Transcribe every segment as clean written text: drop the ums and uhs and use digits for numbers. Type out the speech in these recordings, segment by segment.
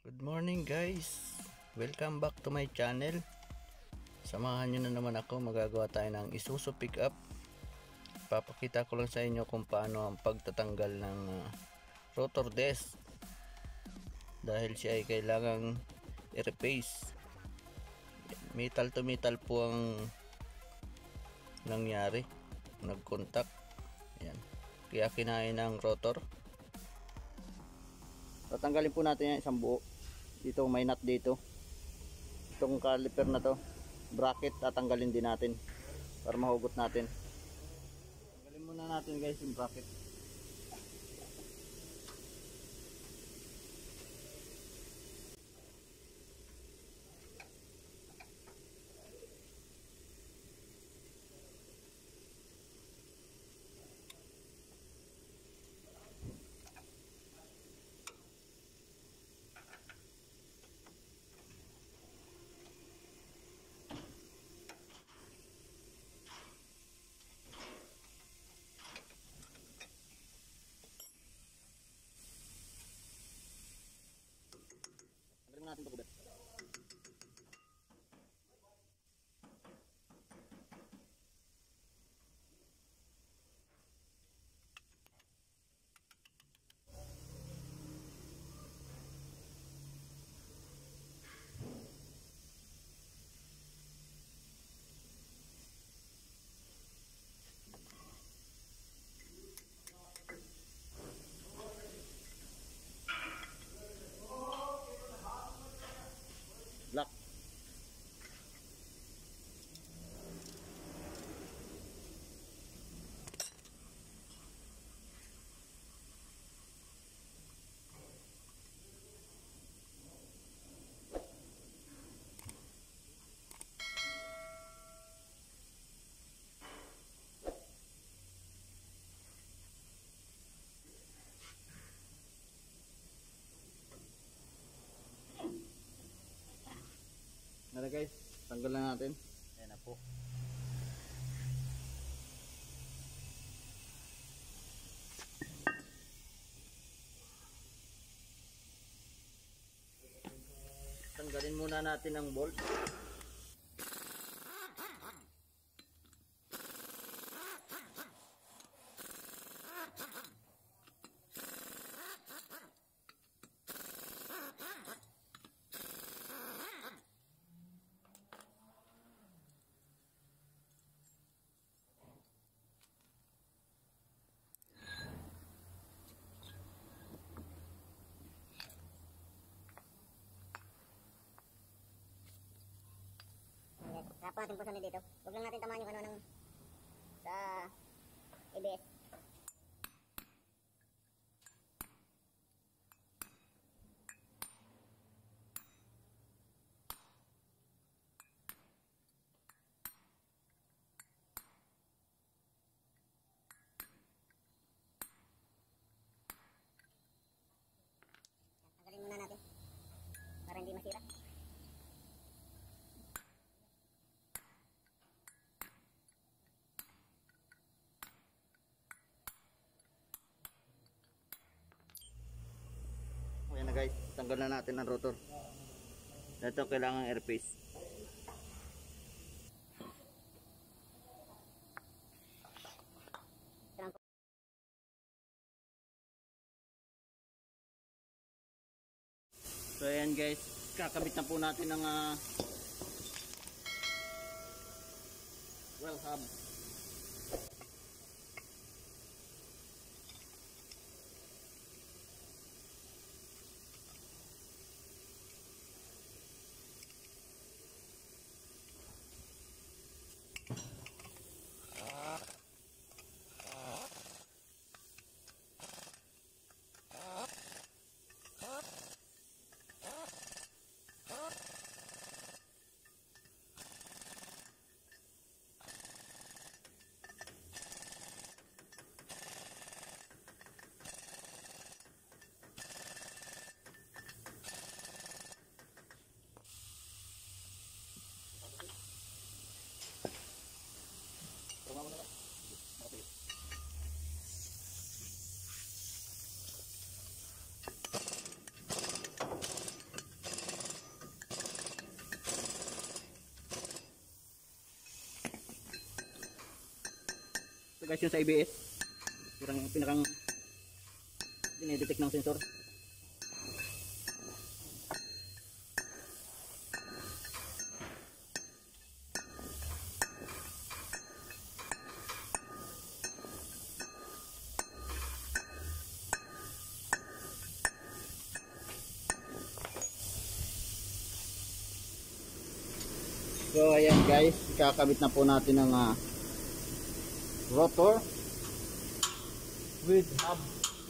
Good morning guys, welcome back to my channel. Samahan nyo na naman ako, magagawa tayo ng Isuzu pickup. Papakita ko lang sa inyo kung paano ang pagtatanggal ng rotor disc, dahil siya ay kailangang i-replace. Metal to metal po ang nangyari, nag-contact. Ayan. Kaya kinain ng rotor. Tatanggalin po natin yan isang buo. Dito may nut dito. Itong caliper na to, bracket, tatanggalin din natin para mahugot natin. Tanggalin muna natin guys yung bracket. Tanggalin muna natin ito, kubet. Black. Nara guys, tanggal na natin. Ayan na po. Tanggalin muna natin ang bolt. Kaya po natin pusunin dito. Huwag lang natin tamaan yung ano ng sa ABS. Tanggalin muna natin para hindi masira. Ayan na guys, tanggal na natin ang rotor. Ito kailangan airpace. So ayan guys, kakabit na po natin ng well hub. guys yun sa ABS. Pinakang dinedetect ng sensor. So ayan guys, kakabit na po natin ang rotor with hub.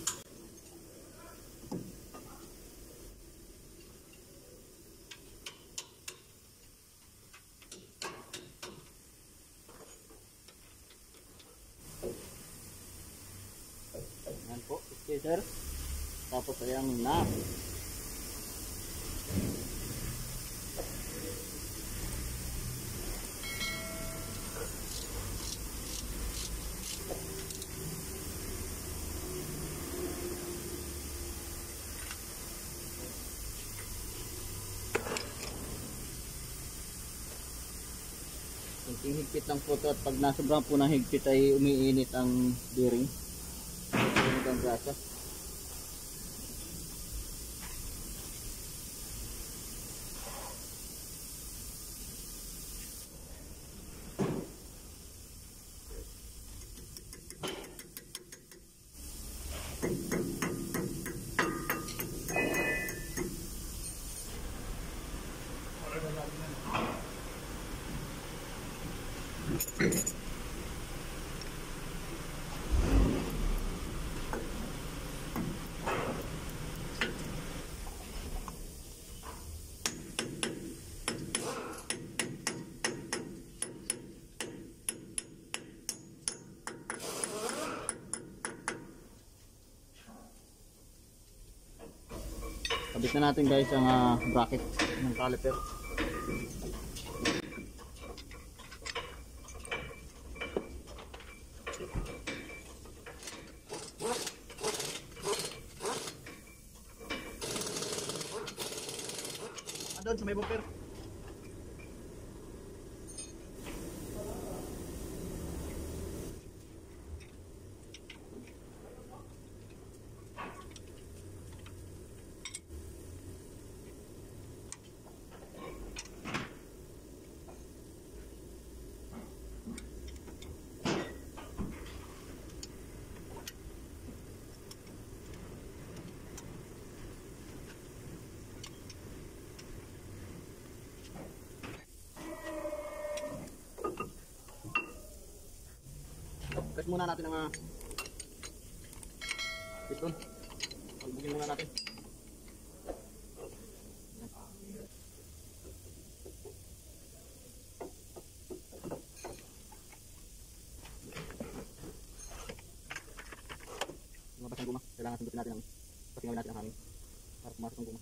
Ayan po, spacer. Tapos ayan na. Kunting higpit lang po ito at pag nasobrang po ng higpit ay umiinit ang bearing. Umiinit ang grasa. Kabit na natin guys ang bracket ng caliper. Andun sa may bumper. Press muna natin ang piston. Pagbugin muna natin. Lumabas ang guma. Kailangan sundutin natin ang pasingawin natin ang hangin para pumasok ang guma.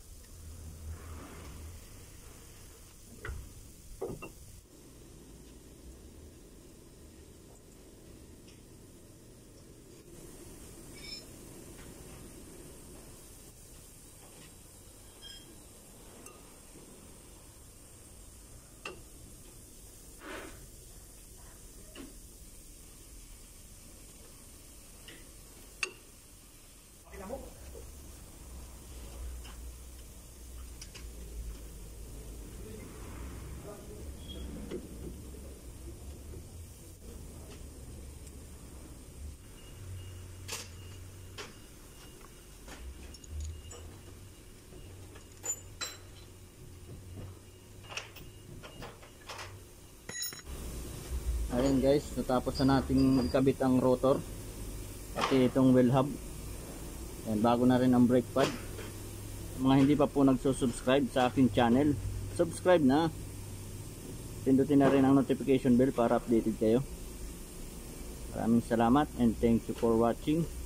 Ayan guys, natapos na nating ikabit ang rotor pati itong wheel hub. Ayan, bago na rin ang brake pad. Mga hindi pa po nagsusubscribe sa aking channel, subscribe na. Pindutin na rin ang notification bell para updated kayo. Maraming salamat and thank you for watching.